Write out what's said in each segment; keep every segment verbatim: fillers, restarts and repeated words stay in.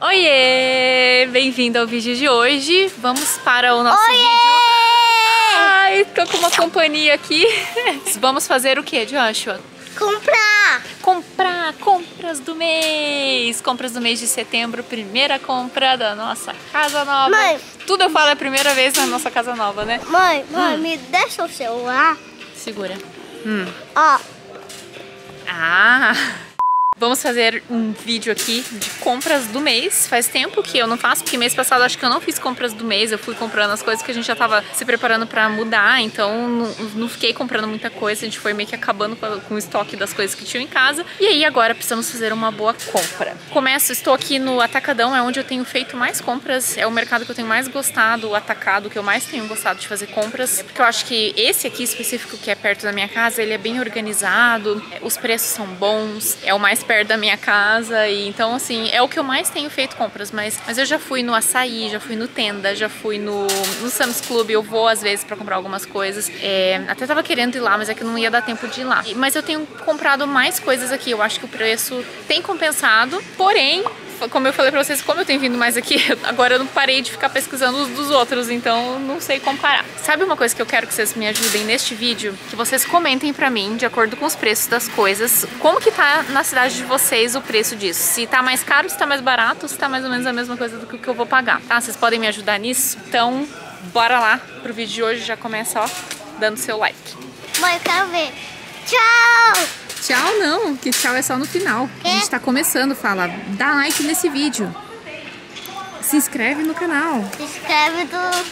Oiê! Bem-vindo ao vídeo de hoje. Vamos para o nosso Oiê! vídeo. Ai, tô com uma companhia aqui. Vamos fazer o que, Joshua? Comprar! Comprar compras do mês. Compras do mês de setembro, primeira compra da nossa casa nova. Mãe! Tudo eu falo é a primeira vez na nossa casa nova, né? Mãe, mãe, Hum. me deixa o celular. Segura. Hum. Ó. Ah! Vamos fazer um vídeo aqui de compras do mês. Faz tempo que eu não faço, porque mês passado acho que eu não fiz compras do mês. Eu fui comprando as coisas que a gente já tava se preparando pra mudar, então não, não fiquei comprando muita coisa. A gente foi meio que acabando com, a, com o estoque das coisas que tinham em casa. E aí agora precisamos fazer uma boa compra. Começo, estou aqui no Atacadão, é onde eu tenho feito mais compras. É o mercado que eu tenho mais gostado, o atacado que eu mais tenho gostado de fazer compras. Porque eu acho que esse aqui específico, que é perto da minha casa, ele é bem organizado, os preços são bons, é o mais perto da minha casa, e então assim, é o que eu mais tenho feito compras, mas, mas eu já fui no Açaí, já fui no Tenda, já fui no, no Sam's Club, eu vou às vezes pra comprar algumas coisas, é, até tava querendo ir lá, mas é que não ia dar tempo de ir lá, mas eu tenho comprado mais coisas aqui, eu acho que o preço tem compensado, porém, como eu falei pra vocês, como eu tenho vindo mais aqui, agora eu não parei de ficar pesquisando os dos outros, então não sei comparar. Sabe uma coisa que eu quero que vocês me ajudem neste vídeo? Que vocês comentem pra mim, de acordo com os preços das coisas, como que tá na cidade de vocês o preço disso. Se tá mais caro, se tá mais barato, se tá mais ou menos a mesma coisa do que o que eu vou pagar, tá? Vocês podem me ajudar nisso? Então, bora lá pro vídeo de hoje, já começa, ó, dando seu like. Mãe, eu quero ver. Tchau! Tchau não, que tchau é só no final. A gente tá começando, fala, dá like nesse vídeo. Se inscreve no canal. Se inscreve no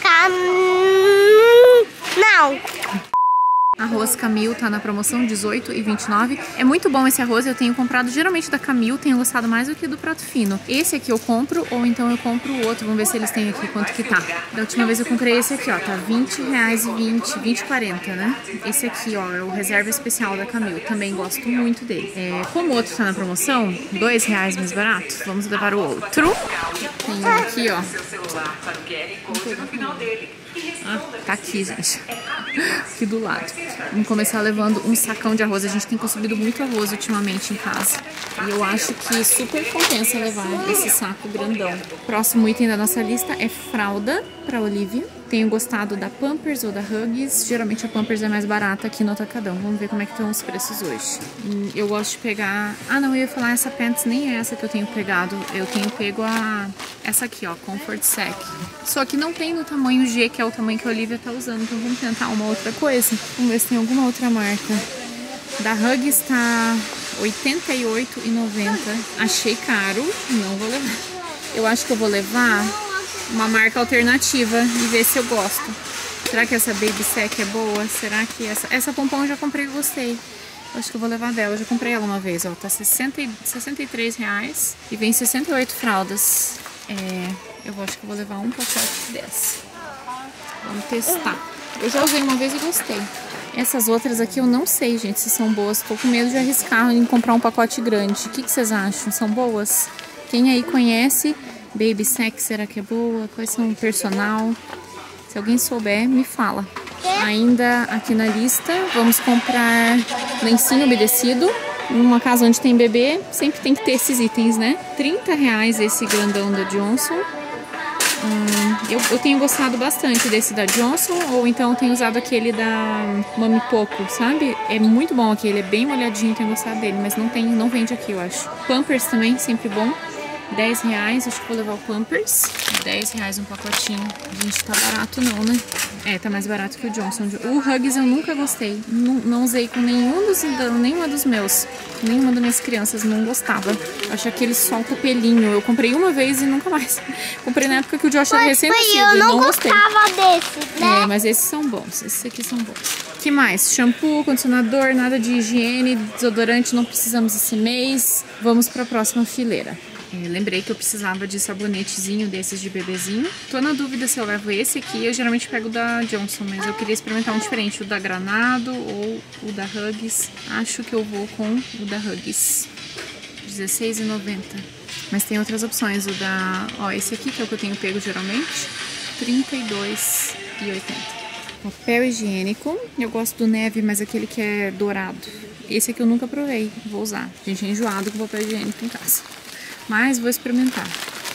canal. Arroz Camil tá na promoção dezoito e vinte e nove. É muito bom esse arroz, eu tenho comprado geralmente da Camil, tenho gostado mais do que do Prato Fino. Esse aqui eu compro ou então eu compro o outro, vamos ver se eles têm aqui quanto que tá. Da última vez eu comprei esse aqui, ó, tá vinte reais e vinte, vinte e quarenta, né? Esse aqui, ó, é o reserva especial da Camil, também gosto muito dele. É, como o outro tá na promoção, dois reais mais barato, vamos levar o outro. Tem um aqui, ó. Ah, tá aqui, gente. Aqui do lado. Vamos começar levando um sacão de arroz. A gente tem consumido muito arroz ultimamente em casa. E eu acho que super compensa levar esse saco grandão. Próximo item da nossa lista é fralda para Olivia. Tenho gostado da Pampers ou da Huggies. Geralmente a Pampers é mais barata aqui no Atacadão. Vamos ver como é que estão os preços hoje. Eu gosto de pegar... Ah, não, eu ia falar essa Pants, nem é essa que eu tenho pegado. Eu tenho pego a... essa aqui, ó, Comfort Sec. Só que não tem no tamanho G, que é o tamanho que a Olivia tá usando. Então vamos tentar uma outra coisa. Vamos ver se tem alguma outra marca. Da Huggies tá oitenta e oito reais e noventa centavos. Achei caro, não vou levar. Eu acho que eu vou levar uma marca alternativa e ver se eu gosto. Será que essa Baby Sec é boa? Será que essa... Essa pompom eu já comprei e gostei. Eu acho que eu vou levar dela. Eu já comprei ela uma vez, ó. Tá sessenta, sessenta e três reais e vem sessenta e oito fraldas. É... Eu acho que eu vou levar um pacote dessa. Vamos testar. Eu já usei uma vez e gostei. Essas outras aqui eu não sei, gente, se são boas. Tô com medo de arriscar em comprar um pacote grande. O que, que vocês acham? São boas? Quem aí conhece Baby Sec, será que é boa? Quais são o personal? Se alguém souber, me fala. Ainda aqui na lista, vamos comprar lencinho umedecido. Numa casa onde tem bebê, sempre tem que ter esses itens, né? trinta reais esse grandão da Johnson. Hum, eu, eu tenho gostado bastante desse da Johnson, ou então eu tenho usado aquele da Mami Poco, sabe? É muito bom aquele, é bem molhadinho, tenho gostado dele, mas não, tem, não vende aqui, eu acho. Pampers também, sempre bom. dez reais, acho que vou levar o Pampers. dez reais um pacotinho. Gente, tá barato não, né? É, tá mais barato que o Johnson. O Huggies eu nunca gostei. Não, não usei com nenhum dos, nenhuma dos meus. Nenhuma das minhas crianças não gostava. Eu acho que ele solta pelinho. Eu comprei uma vez e nunca mais. Comprei na época que o Josh era recém-nascido. Eu não, não gostei. gostava desses, né? É, mas esses são bons. Esses aqui são bons. Que mais? Shampoo, condicionador, nada de higiene, desodorante não precisamos esse mês. Vamos para a próxima fileira. Eu lembrei que eu precisava de sabonetezinho desses de bebezinho. Tô na dúvida se eu levo esse aqui. Eu geralmente pego o da Johnson, mas eu queria experimentar um diferente. O da Granado ou o da Huggies. Acho que eu vou com o da Huggies. dezesseis reais e noventa centavos. Mas tem outras opções. O da... Ó, esse aqui que é o que eu tenho pego geralmente. trinta e dois reais e oitenta centavos. Papel higiênico. Eu gosto do neve, mas aquele que é dourado. Esse aqui eu nunca provei. Vou usar. A gente é enjoado com papel higiênico em casa. Mas vou experimentar.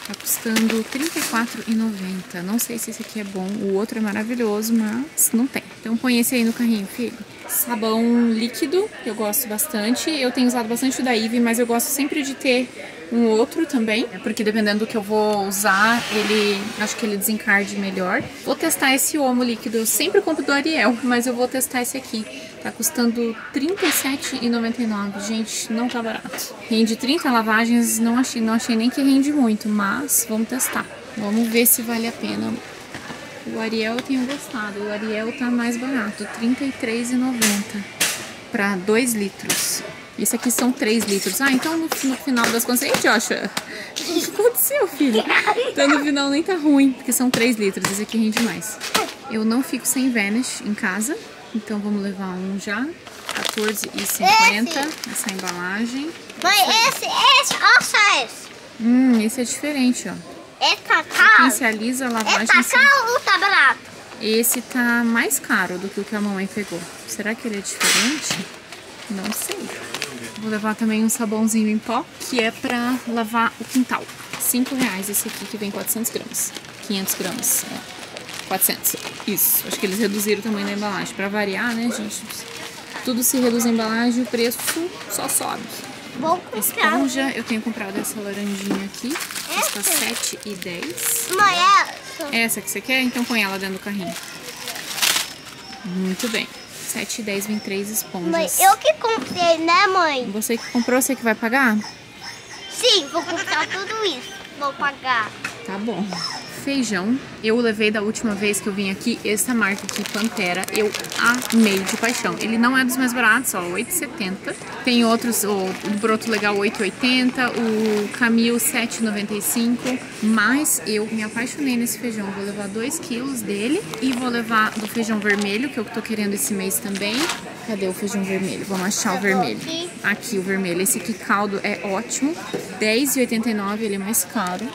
Tá custando trinta e quatro reais e noventa centavos. Não sei se esse aqui é bom. O outro é maravilhoso, mas não tem. Então põe esse aí no carrinho, filho. Sabão líquido, que eu gosto bastante. Eu tenho usado bastante o da Eve, mas eu gosto sempre de ter um outro também, porque dependendo do que eu vou usar, ele acho que ele desencarde melhor. Vou testar esse Omo líquido. Eu sempre compro do Ariel, mas eu vou testar esse aqui. Tá custando trinta e sete reais e noventa e nove centavos. Gente, não tá barato. Rende trinta lavagens, não achei, não achei nem que rende muito, mas vamos testar. Vamos ver se vale a pena. O Ariel eu tenho gostado. O Ariel tá mais barato, trinta e três reais e noventa centavos para dois litros. Esse aqui são três litros. Ah, então no, no final das contas... Ei, Joshua, o que aconteceu, filho? Então no final nem tá ruim, porque são três litros. Esse aqui rende mais. Eu não fico sem Vanish em casa, então vamos levar um já. quatorze reais e cinquenta centavos essa embalagem. Mãe, esse, esse, olha esse. Hum, esse é diferente, ó. Esse tá caro. Quem se alisa a lavagem... Esse tá caro ou tá barato? Esse tá mais caro do que o que a mamãe pegou. Será que ele é diferente? Não sei. Vou levar também um sabãozinho em pó, que é pra lavar o quintal. cinco reais esse aqui, que vem quatrocentos gramas. quinhentos gramas. É. quatrocentos. Isso. Acho que eles reduziram o tamanho da embalagem. Pra variar, né, gente? Tudo se reduz a embalagem, o preço só sobe. Vou comprar. Esponja, eu tenho comprado essa laranjinha aqui. Custa sete reais e dez centavos. Mãe, essa. Essa que você quer? Então põe ela dentro do carrinho. Muito bem. sete reais e dez centavos, vem três esponjas. Mãe, eu que comprei, né, mãe? Você que comprou, você que vai pagar? Sim, vou comprar tudo isso. Vou pagar. Tá bom. Feijão, eu levei da última vez que eu vim aqui, essa marca aqui, Pantera, eu amei de paixão. Ele não é dos mais baratos, ó, oito reais e setenta centavos. Tem outros, o Broto Legal oito reais e oitenta centavos, o Camil sete reais e noventa e cinco centavos, mas eu me apaixonei nesse feijão. Vou levar dois quilos dele e vou levar do feijão vermelho, que eu tô querendo esse mês também. Cadê o feijão vermelho? Vamos achar o vermelho. Aqui o vermelho, esse aqui caldo é ótimo, dez reais e oitenta e nove centavos, ele é mais caro.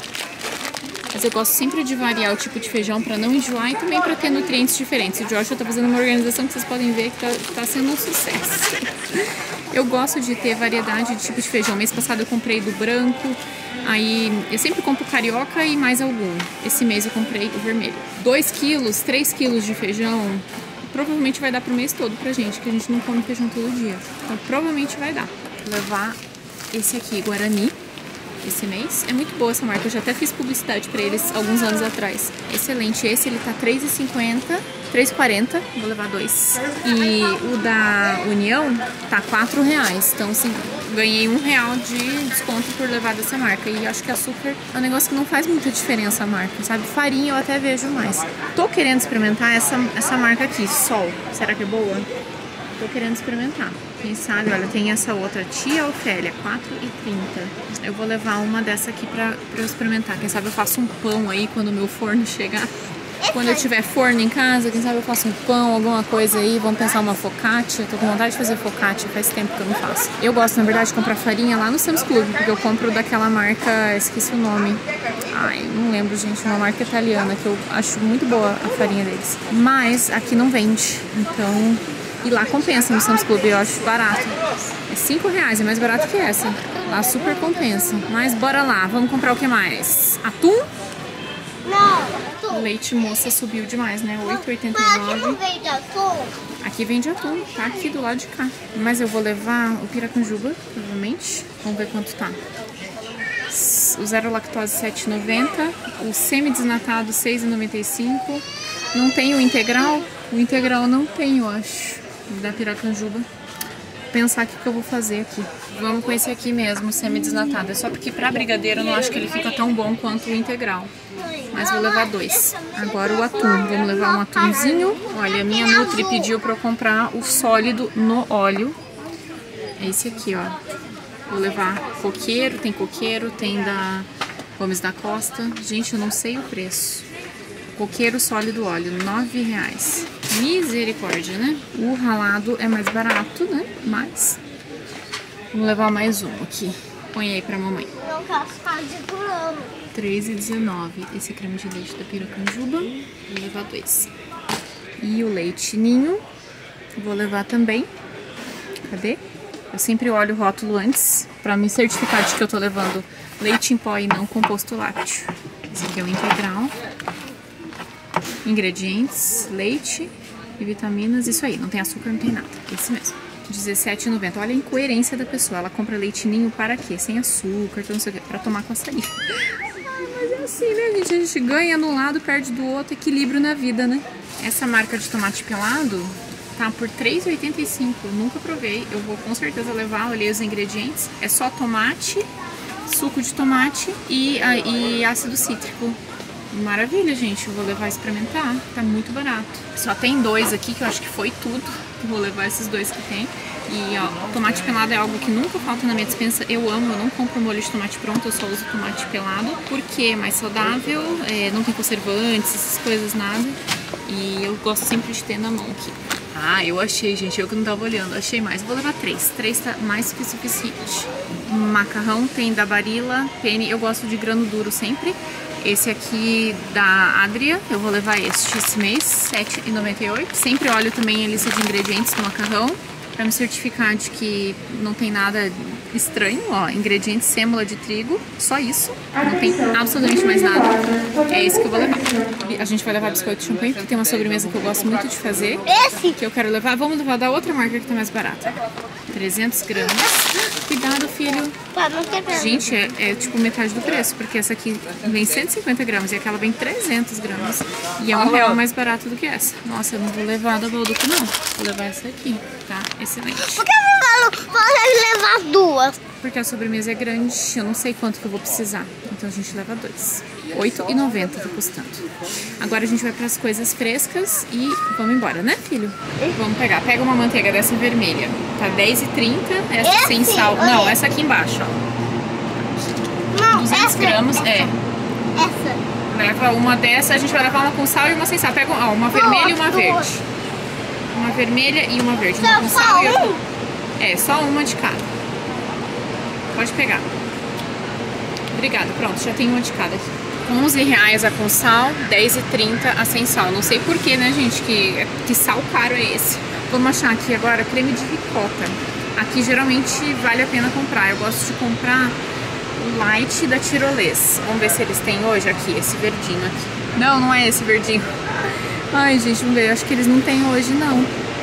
Mas eu gosto sempre de variar o tipo de feijão para não enjoar e também para ter nutrientes diferentes. O Joshua tá fazendo uma organização que vocês podem ver que tá, tá sendo um sucesso. Eu gosto de ter variedade de tipo de feijão. Mês passado eu comprei do branco, aí eu sempre compro carioca e mais algum. Esse mês eu comprei o vermelho. dois quilos, três quilos de feijão, provavelmente vai dar pro mês todo pra gente, que a gente não come feijão todo dia. Então provavelmente vai dar. Vou levar esse aqui, Guarani. Esse mês. É muito boa essa marca, eu já até fiz publicidade pra eles alguns anos atrás. Excelente, esse ele tá três reais e cinquenta centavos, três reais e quarenta centavos, vou levar dois. E o da União tá quatro reais, então assim, ganhei um real de desconto por levar dessa marca. E acho que açúcar é um negócio que não faz muita diferença a marca, sabe? Farinha eu até vejo mais. Tô querendo experimentar essa, essa marca aqui, Sol. Será que é boa? Tô querendo experimentar. Quem sabe, olha, tem essa outra Tia Ofélia, quatro reais e trinta centavos. Eu vou levar uma dessa aqui pra, pra eu experimentar. Quem sabe eu faço um pão aí quando o meu forno chegar. Quando eu tiver forno em casa, quem sabe eu faço um pão, alguma coisa aí. Vamos pensar uma focaccia. Tô com vontade de fazer focaccia, faz tempo que eu não faço. Eu gosto, na verdade, de comprar farinha lá no Sam's Club, porque eu compro daquela marca, esqueci o nome. Ai, não lembro, gente, uma marca italiana, que eu acho muito boa a farinha deles. Mas aqui não vende, então... E lá compensa no Sam's Club, eu acho barato. É cinco reais, é mais barato que essa. Lá super compensa. Mas bora lá, vamos comprar o que mais? Atum? Não, atum. O leite moça subiu demais, né? oito reais e oitenta e Mas nove aqui não vende atum? Aqui vende atum, tá aqui do lado de cá. Mas eu vou levar o piracanjuba, provavelmente. Vamos ver quanto tá. O zero lactose sete reais e noventa centavos. O semi-desnatado seis reais e noventa e cinco centavos. Não tem o integral? O integral não tem, eu acho. Da piracanjuba. Vou pensar o que eu vou fazer aqui. Vamos com esse aqui mesmo, semi-desnatado. É só porque pra brigadeiro eu não acho que ele fica tão bom quanto o integral. Mas vou levar dois. Agora o atum. Vamos levar um atumzinho. Olha, a minha Nutri pediu pra eu comprar o sólido no óleo. É esse aqui, ó. Vou levar coqueiro, tem coqueiro, tem da Gomes da Costa. Gente, eu não sei o preço. Coqueiro sólido óleo, nove reais. Misericórdia, né? O ralado é mais barato, né? Mas vamos levar mais um aqui. Põe aí pra mamãe. Não quero ficar segurando. três reais e dezenove. Esse creme de leite da piracanjuba. Vou levar dois. E o leite ninho. Vou levar também. Cadê? Eu sempre olho o rótulo antes pra me certificar de que eu tô levando leite em pó e não composto lácteo. Esse aqui é o integral. Ingredientes, leite e vitaminas, isso aí, não tem açúcar, não tem nada, esse mesmo. dezessete reais e noventa centavos. Olha a incoerência da pessoa, ela compra leite ninho para quê? Sem açúcar, não sei o que, pra tomar com açaí. Mas é assim, né, gente? A gente ganha de um lado, perde do outro, equilíbrio na vida, né? Essa marca de tomate pelado tá por três reais e oitenta e cinco centavos. Nunca provei, eu vou com certeza levar, olhei os ingredientes. É só tomate, suco de tomate e, e ácido cítrico. Maravilha, gente, eu vou levar a experimentar, tá muito barato. Só tem dois aqui que eu acho que foi tudo, vou levar esses dois que tem. E ó, tomate pelado é algo que nunca falta na minha despensa, eu amo, eu não compro molho de tomate pronto, eu só uso tomate pelado, porque é mais saudável, é, não tem conservantes, essas coisas, nada. E eu gosto sempre de ter na mão aqui. Ah, eu achei, gente, eu que não tava olhando, achei mais. Vou levar três, três tá mais que suficiente. Macarrão tem da Barilla, penne, eu gosto de grano duro sempre. Esse aqui da Adria, eu vou levar este esse mês, sete reais e noventa e oito centavos. Sempre olho também a lista de ingredientes do macarrão, para me certificar de que não tem nada estranho, ó, ingredientes sêmola de trigo, só isso, não tem absolutamente mais nada, é esse que eu vou levar. A gente vai levar biscoito de champanhe, porque tem uma sobremesa que eu gosto muito de fazer, Esse? que eu quero levar, vamos levar da outra marca que tá mais barata, trezentos gramas, cuidado filho, gente, é, é tipo metade do preço, porque essa aqui vem cento e cinquenta gramas e aquela vem trezentos gramas, e é um real mais barato do que essa. Nossa, eu não vou levar da Balduco não, vou levar essa aqui, tá? Excelente. Por que eu não vou levar duas? Porque a sobremesa é grande, eu não sei quanto que eu vou precisar. Então a gente leva dois. oito reais e noventa centavos tá custando. Agora a gente vai para as coisas frescas e vamos embora, né, filho? Vamos pegar. Pega uma manteiga dessa vermelha. Tá dez reais e trinta centavos. Essa Esse? sem sal. Não, essa aqui embaixo, ó. Não, duzentos essa, gramas, essa, é. Essa. Leva uma dessa, a gente vai levar uma com sal e uma sem sal. Pega ó, uma vermelha e uma verde. Uma vermelha e uma verde. Uma com sal e outra. É, só uma de cada. Pode pegar. Obrigada, pronto, já tem uma de cada aqui. onze reais a com sal, dez reais e trinta centavos a sem sal. Não sei porquê, né, gente, que, que sal caro é esse. Vamos achar aqui agora creme de ricota. Aqui geralmente vale a pena comprar. Eu gosto de comprar o light da Tirolês. Vamos ver se eles têm hoje aqui, esse verdinho aqui. Não, não é esse verdinho. Ai, gente, vamos ver. Acho que eles não têm hoje, não.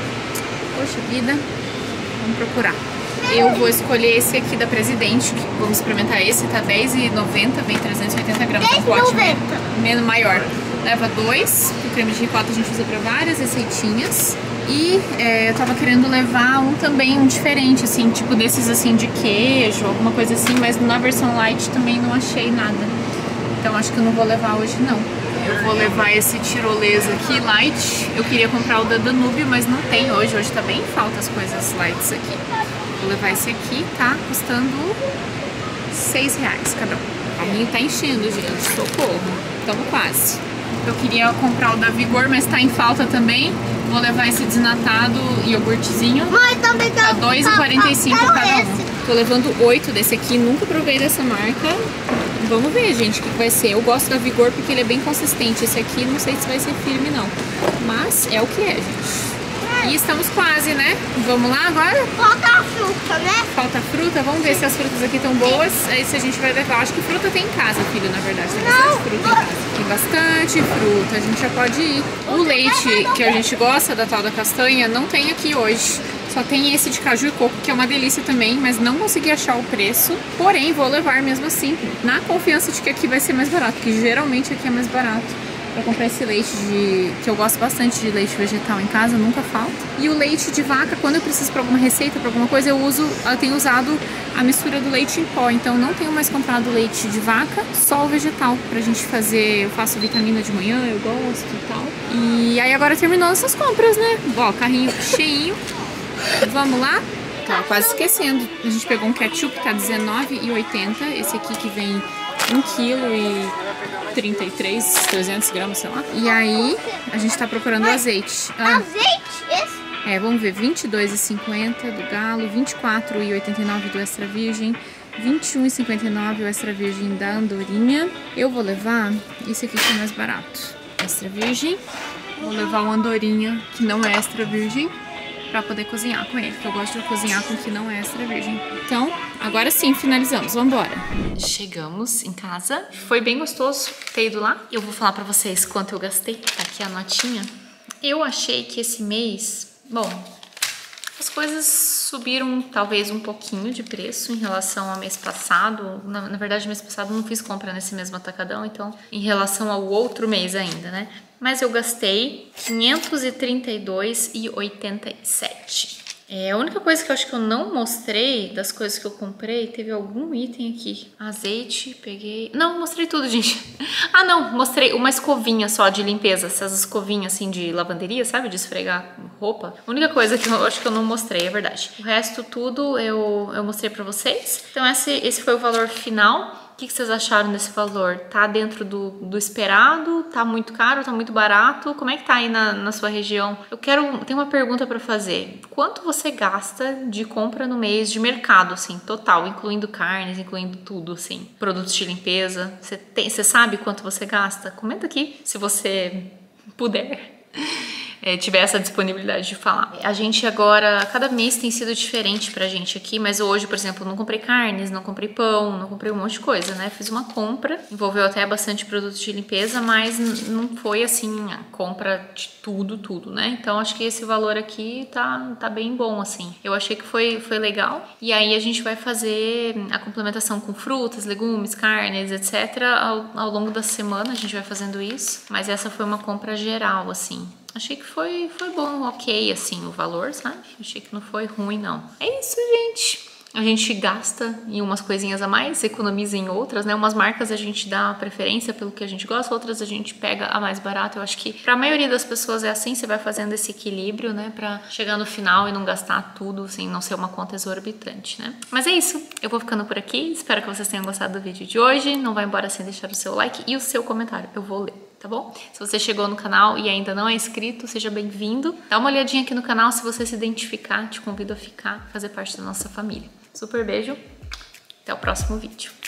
Poxa vida. Vamos procurar. Eu vou escolher esse aqui da Presidente. Vamos experimentar esse, tá dez reais e noventa centavos, vem trezentos e oitenta gramas. dez reais e noventa centavos. Menos maior. Leva dois, o creme de ricota a gente usa pra várias receitinhas. E é, eu tava querendo levar um também, um diferente, assim, tipo desses assim de queijo, alguma coisa assim, mas na versão light também não achei nada. Então acho que eu não vou levar hoje não. Eu vou levar esse tirolês aqui, light. Eu queria comprar o da Danúbio, mas não tem hoje. Hoje tá bem em falta as coisas lights aqui. Vou levar esse aqui, tá custando seis reais cada um. O carrinho tá enchendo, gente. Socorro. Tamo quase. Eu queria comprar o da Vigor, mas tá em falta também. Vou levar esse desnatado iogurtezinho. Mãe, também tá dois reais e quarenta e cinco centavos cada um. Tô levando oito desse aqui, nunca provei dessa marca. Vamos ver, gente, o que vai ser. Eu gosto da Vigor porque ele é bem consistente. Esse aqui não sei se vai ser firme, não. Mas é o que é, gente. E estamos quase, né? Vamos lá agora? Falta a fruta, né? Falta fruta? Vamos ver se as frutas aqui estão boas. Aí se a gente vai levar. Acho que fruta tem em casa, filho, na verdade. Tem bastante fruta em casa. Tem bastante fruta, a gente já pode ir. O leite que a gente gosta da tal da castanha não tem aqui hoje. Só tem esse de caju e coco, que é uma delícia também, mas não consegui achar o preço. Porém, vou levar mesmo assim, na confiança de que aqui vai ser mais barato, porque geralmente aqui é mais barato. Pra comprar esse leite de... que eu gosto bastante de leite vegetal em casa, nunca falta. E o leite de vaca, quando eu preciso pra alguma receita, pra alguma coisa, eu uso, eu tenho usado a mistura do leite em pó. Então não tenho mais comprado leite de vaca, só o vegetal pra gente fazer. Eu faço vitamina de manhã, eu gosto e tal. E aí agora terminou essas compras, né? Ó, carrinho cheinho. Vamos lá? Tava quase esquecendo. A gente pegou um ketchup, tá dezenove reais e oitenta centavos. Esse aqui que vem um quilo e trinta e três, trezentos gramas, sei lá. E aí, a gente tá procurando azeite. Ah, azeite? Esse? É, vamos ver. vinte e dois reais e cinquenta centavos do Galo, vinte e quatro reais e oitenta e nove centavos do Extra Virgem, vinte e um reais e cinquenta e nove centavos o Extra Virgem da Andorinha. Eu vou levar esse aqui que é mais barato. Extra Virgem. Vou levar o Andorinha, que não é Extra Virgem, pra poder cozinhar com ele, porque eu gosto de cozinhar com o que não é extra virgem. Então, agora sim, finalizamos. Vambora. Chegamos em casa. Foi bem gostoso ter ido lá. Eu vou falar pra vocês quanto eu gastei. Tá aqui a notinha. Eu achei que esse mês... Bom, as coisas subiram talvez um pouquinho de preço em relação ao mês passado. Na, na verdade, mês passado eu não fiz compra nesse mesmo atacadão, então em relação ao outro mês ainda, né? Mas eu gastei quinhentos e trinta e dois reais e oitenta e sete centavos. É, a única coisa que eu acho que eu não mostrei das coisas que eu comprei, teve algum item aqui. Azeite, peguei... Não, mostrei tudo, gente. Ah, não, mostrei uma escovinha só de limpeza. Essas escovinhas assim de lavanderia, sabe? De esfregar roupa. A única coisa que eu acho que eu não mostrei, é verdade. O resto tudo eu, eu mostrei pra vocês. Então esse, esse foi o valor final. O que, que vocês acharam desse valor? Tá dentro do, do esperado? Tá muito caro? Tá muito barato? Como é que tá aí na, na sua região? Eu quero... Tem uma pergunta pra fazer. Quanto você gasta de compra no mês de mercado, assim, total? Incluindo carnes, incluindo tudo, assim. Produtos de limpeza. Você, tem, você sabe quanto você gasta? Comenta aqui, se você puder. É, tiver essa disponibilidade de falar. A gente agora, cada mês tem sido diferente pra gente aqui, mas hoje, por exemplo, não comprei carnes, não comprei pão, não comprei um monte de coisa, né? Fiz uma compra, envolveu até bastante produtos de limpeza, mas não foi assim, a compra de tudo, tudo, né? Então acho que esse valor aqui tá, tá bem bom, assim. Eu achei que foi, foi legal. E aí a gente vai fazer a complementação com frutas, legumes, carnes, etcétera. Ao, ao longo da semana a gente vai fazendo isso, mas essa foi uma compra geral, assim. Achei que foi, foi bom, ok, assim, o valor, sabe? Achei que não foi ruim, não. É isso, gente. A gente gasta em umas coisinhas a mais, economiza em outras, né? Umas marcas a gente dá preferência pelo que a gente gosta, outras a gente pega a mais barata. Eu acho que pra maioria das pessoas é assim, você vai fazendo esse equilíbrio, né? Pra chegar no final e não gastar tudo, assim, não ser uma conta exorbitante, né? Mas é isso, eu vou ficando por aqui. Espero que vocês tenham gostado do vídeo de hoje. Não vai embora sem deixar o seu like e o seu comentário, eu vou ler. Tá bom? Se você chegou no canal e ainda não é inscrito, seja bem-vindo. Dá uma olhadinha aqui no canal se você se identificar. Te convido a ficar, fazer parte da nossa família. Super beijo. Até o próximo vídeo.